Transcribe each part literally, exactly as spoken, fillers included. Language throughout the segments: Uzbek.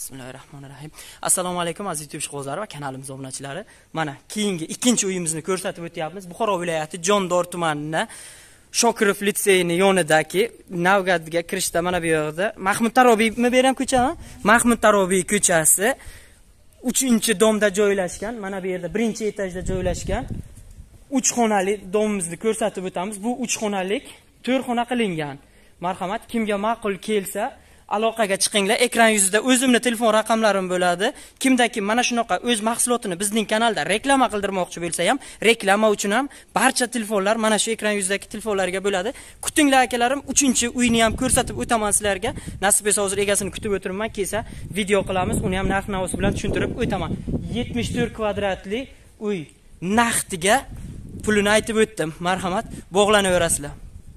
Bismillahirrahmanirrahim. Assalomu alaykum aziz YouTube ishqibozlari va kanalimiz obunachilari. Mana keyingi ikkinchi uyimizni ko'rsatib o'tyapmiz. Buxoro viloyati Jondor tumanining Shokirov litseyining yonidagi Navgatga kirishda mana bu yerda Mahmud Tarobiymi beram ko'chami? Mahmud Tarobiy ko'chasi uchinchi domda joylashgan. Mana bu yerda birinchi etajda joylashgan uch xonali domimizni ko'rsatib o'tamiz. Bu uch xonalik to'rt xona qilingan. Marhamat, kimga ma'qul kelsa aloqaga chiqinglar. Ekran yuzida o'zimni telefon raqamlarim bo'ladi. Kimdaki mana shunaqa o'z mahsulotini bizning kanalda reklama qildirmoqchi bo'lsa ham, reklama uchun ham barcha telefonlar mana shu ekran yuzidagi telefonlarga bo'ladi. Kutinglar akalarim, uchinchi uyni ham ko'rsatib o'taman sizlarga. Nasib etsa hozir egasini kutib o'tiribman, kelsa video qilamiz. Uni ham narx-navosi bilan tushuntirib o'taman. yetmish to'rt kvadratli uy naqdiga pulini aytib o'tdim. Marhamat, bog'lanaverasizlar.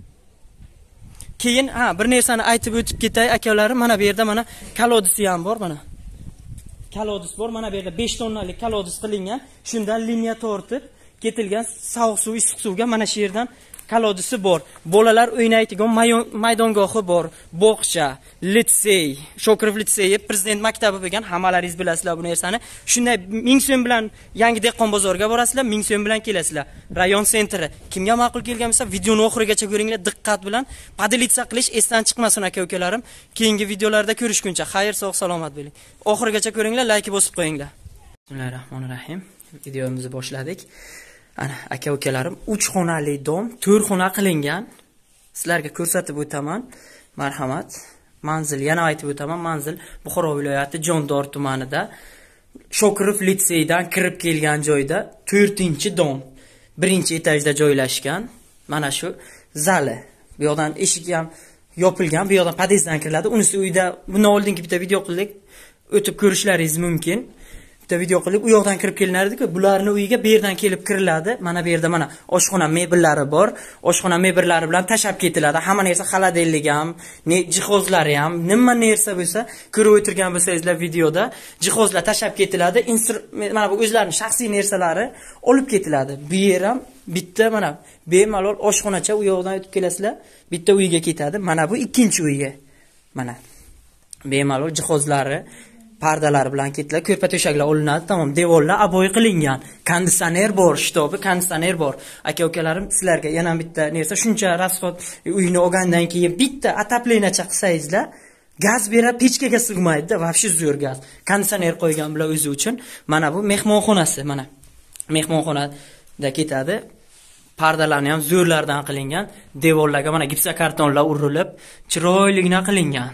Keyin ha bir narsani aytib o'tib ketay akalarim, mana bu yerda mana kolodisi ham bor, mana. Kolodis bor, mana bu yerda besh tonnalik kolodis qilingan. Shundan liniya tortib ketilgan sovuq suv, issiq suvga mana shu yerdan kolodisi bor. Bolalar o'ynaydigan maydongohi bor. Bog'cha, litsey, Shokirov litseyi, prezident maktabi bo'lgan, hammalaringiz bilasizlar bu narsani. Shunday ming so'm bilan yangi dehqon bozoriga borasizlar, ming so'm bilan kelasizlar. Rayon sentri. Kimga ma'qul kelgan bo'lsa, videoni oxirigacha ko'ringlar, diqqat bilan. Padilitsa qilish esdan chiqmasin aka-ukalarim. Keyingi videolarda ko'rishguncha xayr, sog' salomat bo'ling. Oxirigacha ko'ringlar, like bosib qo'yinglar. Bismillahirrohmanirrohim. Videomizni boshladik. Ana aka-ukalarim, uch xonali dom, to'rt xona qilingan. Sizlarga ko'rsatib o'taman. Marhamat. Manzil, yana aytib o'taman, manzil Buxoro viloyati Jondor tumanida Shokirov litseyidan kirib kelgan joyda to'rtinchi dom, birinchi etajda joylashgan. Mana shu zali. Bu yoqdan eshik ham yopilgan, bu yoqdan podyezddan kiriladi. Unisi uyda, bundan oldingi bitta video qildik. O'tib ko'rishlaringiz mumkin. Bitta video qilib u yoqdan kirib kelinardi-ku, bularni uyiga bu yerdan kelib kiriladi. Mana bu yerda mana oshxona mebellari bor. Oshxona mebellari bilan tashab ketiladi. Hamma narsa xaladellik ham, ne jihozlari ham, nima narsa bo'lsa, ko'rib o'tirgan bo'lsangizlar videoda, jihozlar tashab ketiladi. Mana bu o'zlarining shaxsiy narsalari olib ketiladi. Bu yer ham bitta mana bemalol oshxonacha u yoqdan o'tib kelasizlar, bitta uyga ketadi. Mana bu ikkinchi uyga. Mana bemalol jihozlari, pardalar bilan ketlar, ko'rpa to'shaklar olinadi, tamom, devorlar aboy qilingan. Konditsioner bor, shtobi, konditsioner bor. Aka-ukalarim, sizlarga yana bitta narsa, shuncha rasxod uyni olgandan keyin bitta atapleniyacha qilsangizlar, gaz berib pechkaga sig'maydi-da, vobshe zo'r gaz. Konditsioner qo'ygan bular o'zi uchun. Mana bu mehmonxonasi, mana. Mehmonxonada ketadi. Pardalarni ham zo'rlardan qilingan. Devorlarga mana gipsokartonlar urilib, chiroyligina qilingan.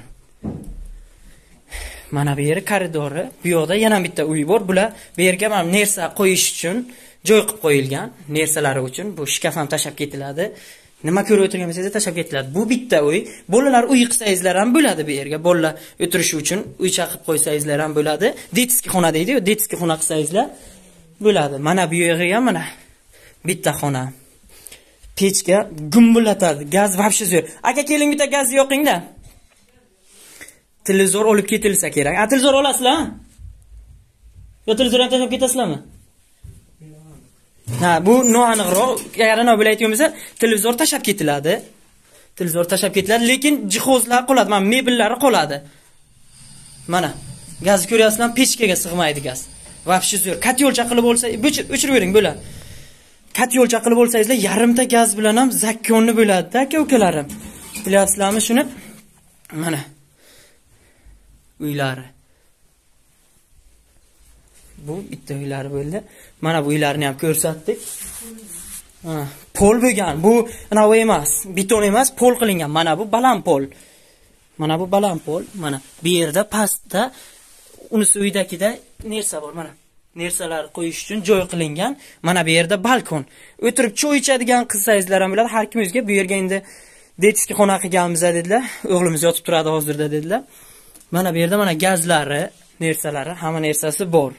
Mana bu yeri koridori, bu yoqda yana bitta uy bor. Bular bu yerga mana narsa qo'yish uchun joy qilib qo'yilgan. Narsalari uchun bu shkaf ham tashab ketiladi. Nima ko'rib o'tirgan bo'lsangiz tashab ketiladi. Bu bitta uy. Bolalar uy qilsangizlar ham bo'ladi bu yerga. Bolalar o'tirishi uchun uy chaqib qo'ysangizlar ham bo'ladi. Detskiy xona deydi-ku, detskiy xona qilsangizlar bo'ladi. Mana bu yerga ham mana bitta xona. Pechka gumbullatadi. Gaz vobshe zo'r. Aka, keling bitta gaz yoqingda. Televizor olib ketilsa kerak. A, televizor olasizlar? Yo, televizor ham tashlab ketasizlarmi? Ha, bu noaniqroq. Agar ana bo'lay aytganimizda, televizor tashlab ketiladi. Televizor tashlab ketiladi, lekin jihozlar qoladi, mana mebellari qoladi. Mana, gazni ko'ryapsizlarmi? Pechkaga sig'maydi gaz. Vobshe zo'r. Katyolcha qilib bo'lsa, o'chirib bering bo'la. Katyolcha qilib bo'lsangizlar, yarimta gaz bilan ham zakkonni bo'ladi-da, aka-ukalarim. Bilasizlarmi shuni? Mana uylari. Bu bitta uylari bo'ldi. Mana bu uylarni ham ko'rsatdik. Ha, pol bo'lgan. Bu navoy emas, beton emas, pol qilingan. Mana bu baland pol. Mana bu baland pol. Mana bu yerda pastda unisi uydagida narsa bor, mana. Narsalar qo'yish uchun joy qilingan. Mana bu yerda balkon. O'tirib choy ichadigan qilsangizlar ham bo'ladi. Har kim o'ziga bu yerga endi detskiy xona qilganmiz dedilar. O'g'limiz yotib turadi hozirda dedilar. Mana bu yerda mana gazlari, narsalari, hamma narsasi bor.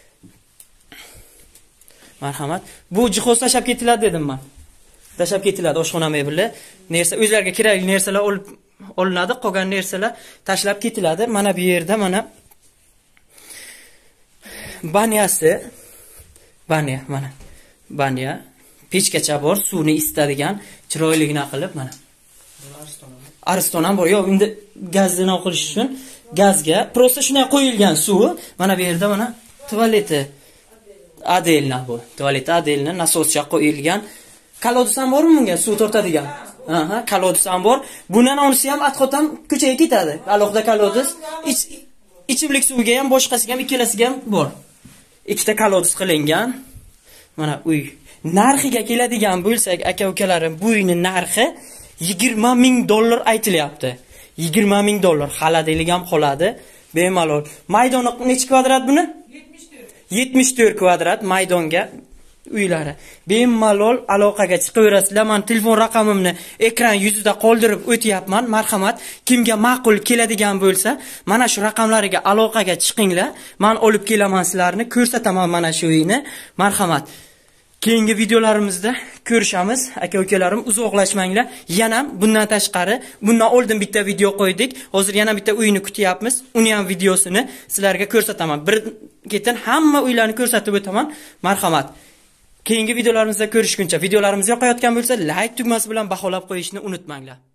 Marhamat. Bu jihoz tashab ketiladi dedim men. Tashab ketiladi oshxona mebeli. Narsa o'zlariga kerakli narsalar olib olinadi, qolgan narsalar tashlab ketiladi. Mana bu yerda mana banyasi, banya, mana. Banya, pechkacha bor, suvni isitadigan, chiroyligina qilib mana. Ariston ham bor. Yo'q, endi gazni qilish uchun gazga. Prosta shunday qo'yilgan suvi. Mana bu yerda mana tualeti Adelna bu. Tualeti Adelna nasoscha qo'yilgan. Kolodus ham bormi bunga suv tortadigan? Aha, kolodus ham bor. Bundan onisi ham atxot ham ko'chaga ketadi. Alohida kolodus. Ich ichimlik suviga ham, boshqasiga ham, ikkalasiga ham bor. Ikkita kolodus qilingan. Mana uy. Narxiga keladigan bo'lsak, aka-ukalarim, bu uyning narxi yigirma ming dollar aytilyapti. yigirma ming dollar. Xaladalik ham qoladi. Bemalol. Maydoni necha kvadrat buni? yetmish to'rt kvadrat maydonga uylari. Bemalol aloqaga chiqaverasizlar. Men telefon raqamimni ekran yuzida qoldirib o'tyapman. Marhamat, kimga ma'qul keladigan bo'lsa, mana shu raqamlariga aloqaga chiqinglar. Men olib kelaman sizlarni, ko'rsataman mana shu uyni. Marhamat. Keyingi videolarimizda ko'rishamiz. Aka-ukalarim, uzoqlashmanglar. Yana bundan tashqari, bundan oldin bitta video qo'ydik. Hozir yana bitta uyni kutyapmiz. Uni ham videosini sizlarga ko'rsataman. Bir ketin hamma uylarni ko'rsatib o'taman. Marhamat. Keyingi videolarimizda ko'rishguncha, videolarimiz yoqayotgan bo'lsa, like tugmasi bilan baholab qo'yishni unutmanglar.